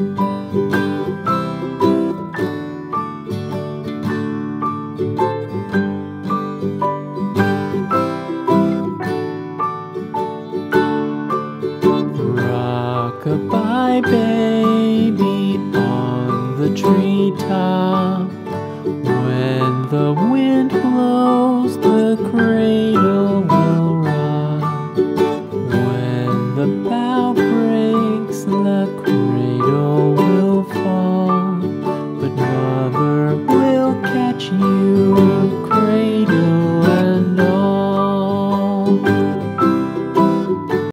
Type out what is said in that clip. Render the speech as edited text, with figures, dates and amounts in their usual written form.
Rock-a-bye baby on the treetop. When the wind blows